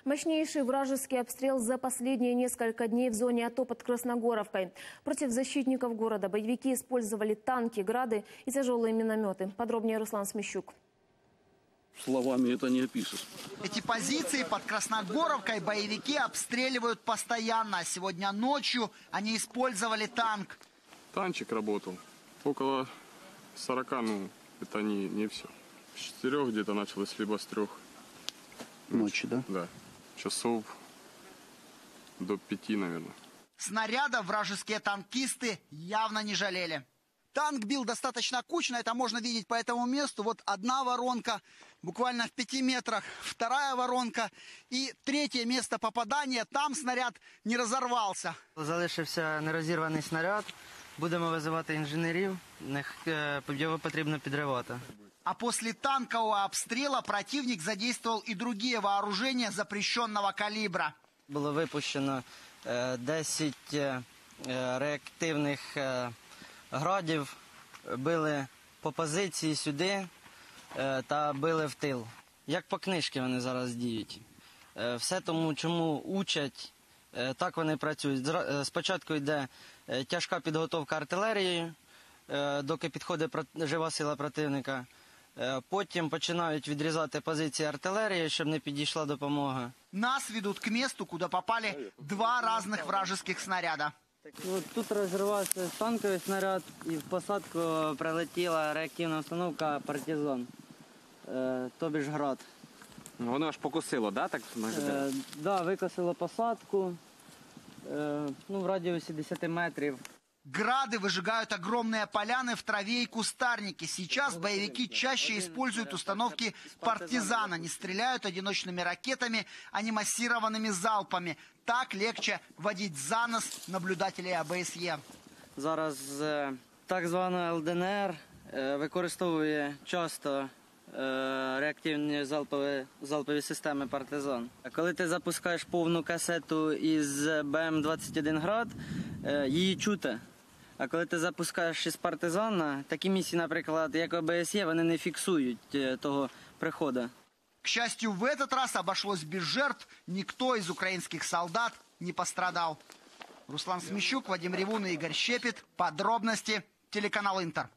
Мощнейший вражеский обстрел за последние несколько дней в зоне АТО под Красногоровкой. Против защитников города боевики использовали танки, грады и тяжелые минометы. Подробнее Руслан Смещук. Словами это не опишешь. Эти позиции под Красногоровкой боевики обстреливают постоянно. Сегодня ночью они использовали танк. Танчик работал. Около 40, это не все. С 4 где-то началось, либо с 3. Ночи, да? Да. Часов до 5, наверное. Снарядов вражеские танкисты явно не жалели. Танк бил достаточно кучно, это можно видеть по этому месту. Вот одна воронка, буквально в 5 метрах, вторая воронка и третье место попадания. Там снаряд не разорвался. Залишився нерозірваний снаряд. Будемо визивати інженерів, його потрібно підривати. А после танкового обстрела противник задействовал и другие вооружения запрещенного калибра. Було випущено 10 реактивних градів, били по позиції сюди та били в тил. Як по книжці вони зараз діють. Все тому, чому учать, так вони працюють. Спочатку йде тяжка підготовка артилерією, доки підходить жива сила противника. Потім починають відрізати позиції артилерії, щоб не підійшла допомога. Нас ведут к месту, куда попали 2 разных вражеских снаряда. Тут розірвався танковий снаряд і в посадку прилетіла реактивна установка «Партизан», тобі ж град. Воно аж покосило, да? Так? Да, викосило посадку, в радіусі 10 метрів. Грады выжигают огромные поляны в траве и кустарнике. Сейчас боевики чаще используют установки «Партизан». Они стреляют одиночными ракетами, а не массированными залпами. Так легче водить за нос наблюдателей ОБСЄ. Зараз так звана ЛДНР використовує часто реактивні залпові системи «Партизан». Коли ти запускаєш повну касету із БМ-21 «Град», її чути. А коли ти запускаєш із «Партизана», такі місії, наприклад, як ОБСЄ, вони не фіксують того приходу. К счастью, в этот раз обошлось без жертв. Никто из украинских солдат не пострадал. Руслан Смещук, Вадим Ревун и Игорь Щепет. Подробности. Телеканал «Интер».